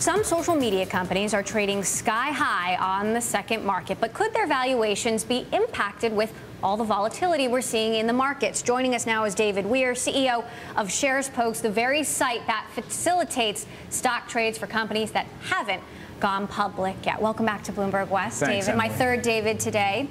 Some social media companies are trading sky high on the second market, but could their valuations be impacted with all the volatility we're seeing in the markets? Joining us now is David Weir, CEO of SharesPost, the very site that facilitates stock trades for companies that haven't gone public yet. Welcome back to Bloomberg West, Thanks, David. Emily. My third David today.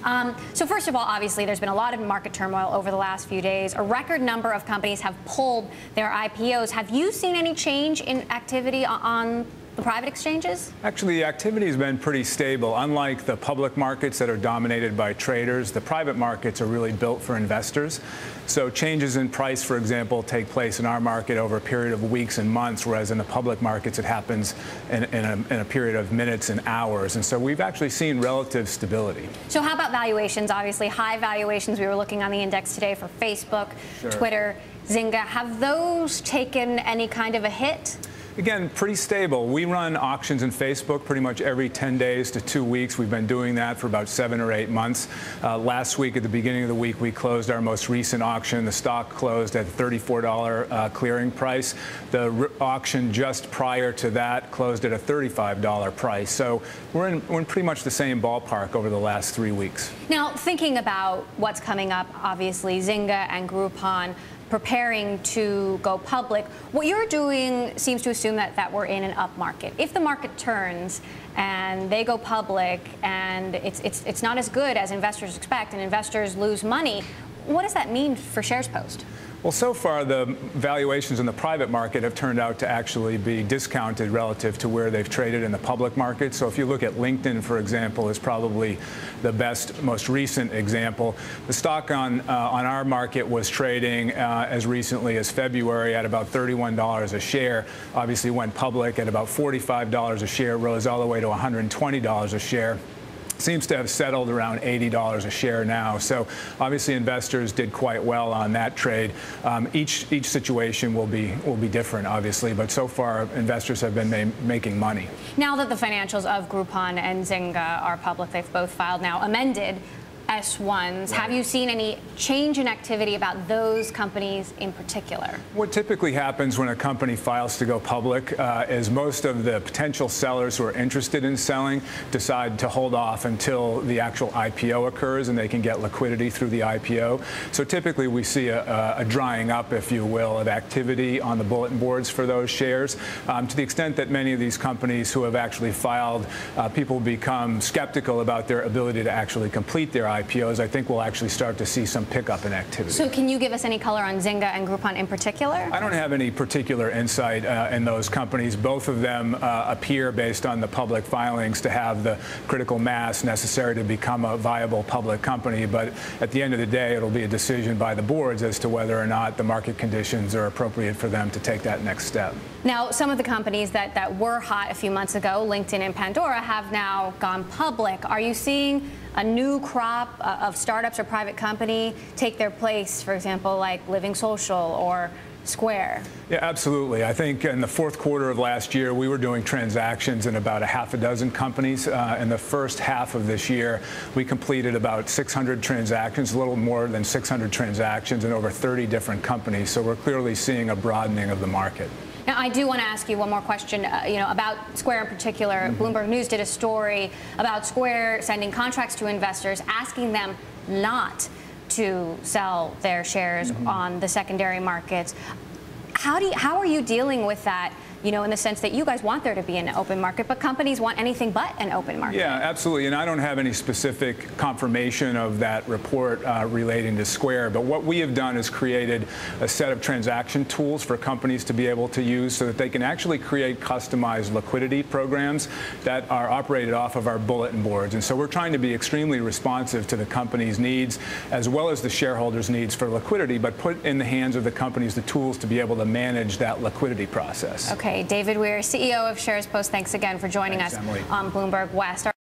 So first of all, obviously, there's been a lot of market turmoil over the last few days. A record number of companies have pulled their IPOs. Have you seen any change in activity on the private exchanges? Actually, the activity has been pretty stable. Unlike the public markets that are dominated by traders, the private markets are really built for investors. So changes in price, for example, take place in our market over a period of weeks and months, whereas in the public markets it happens in a period of minutes and hours. And so we've actually seen relative stability. So how about valuations? Obviously, high valuations. We were looking on the index today for Facebook, Sure. Twitter, Zynga. Have those taken any kind of a hit? Again, pretty stable. We run auctions in Facebook pretty much every 10 days to 2 weeks. We've been doing that for about 7 or 8 months. Last week, at the beginning of the week, we closed our most recent auction. The stock closed at $34 clearing price. The auction just prior to that closed at a $35 price. So we're in pretty much the same ballpark over the last 3 weeks. Now, thinking about what's coming up, obviously, Zynga and Groupon preparing to go public. What you're doing seems to assume that we're in an up market. If the market turns and they go public and it's not as good as investors expect and investors lose money, what does that mean for SharesPost? Well, so far, the valuations in the private market have turned out to actually be discounted relative to where they've traded in the public market. So if you look at LinkedIn, for example, is probably the best, most recent example. The stock on our market was trading as recently as February at about $31 a share. Obviously went public at about $45 a share, rose all the way to $120 a share. Seems to have settled around $80 a share now. So obviously investors did quite well on that trade. Each situation will be different, obviously, but so far investors have been making money. Now that the financials of Groupon and Zynga are public, they've both filed now amended S1s. Right. Have you seen any change in activity about those companies in particular? What typically happens when a company files to go public is most of the potential sellers who are interested in selling decide to hold off until the actual IPO occurs and they can get liquidity through the IPO. So typically we see a drying up, if you will, of activity on the bulletin boards for those shares. To the extent that many of these companies who have actually filed, people become skeptical about their ability to actually complete their IPOs, I think we'll actually start to see some pickup in activity. So can you give us any color on Zynga and Groupon in particular? I don't have any particular insight in those companies. Both of them appear, based on the public filings, to have the critical mass necessary to become a viable public company. But at the end of the day, it'll be a decision by the boards as to whether or not the market conditions are appropriate for them to take that next step. Now, some of the companies that were hot a few months ago, LinkedIn and Pandora, have now gone public. Are you seeing a new crop of startups or private company take their place, for example, like Living Social or Square? Yeah, absolutely. I think in the fourth quarter of last year, we were doing transactions in about a half a dozen companies. In the first half of this year, we completed about 600 transactions, a little more than 600 transactions in over 30 different companies. So we're clearly seeing a broadening of the market. Now, I do want to ask you one more question, about Square in particular. Mm-hmm. Bloomberg News did a story about Square sending contracts to investors, asking them not to sell their shares on the secondary markets. How are you dealing with that? In the sense that you guys want there to be an open market, but companies want anything but an open market. Yeah, absolutely. And I don't have any specific confirmation of that report relating to Square. But what we have done is created a set of transaction tools for companies to be able to use so that they can actually create customized liquidity programs that are operated off of our bulletin boards. And so we're trying to be extremely responsive to the company's needs as well as the shareholders' needs for liquidity, but put in the hands of the companies the tools to be able to manage that liquidity process. Okay. David Weir, CEO of SharesPost, thanks again for joining us, Emily, on Bloomberg West.